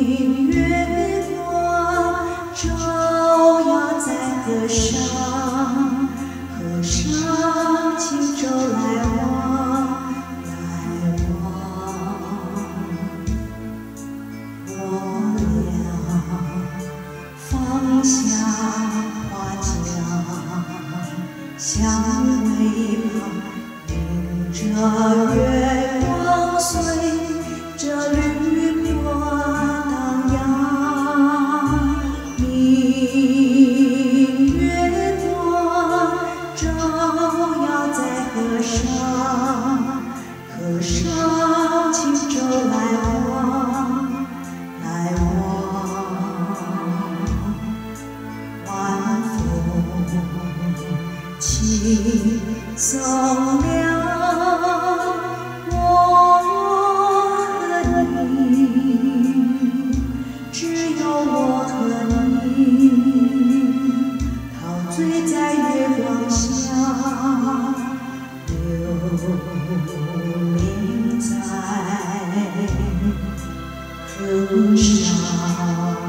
明月光照耀在河上，河上轻舟来往，来往。我俩放下花桨，向尾旁迎着月光，随着绿波荡漾。明月光照耀在河上，河上轻舟来往，来往。晚风轻送了我和你，只有我和你，陶醉在月光下，流连在河上。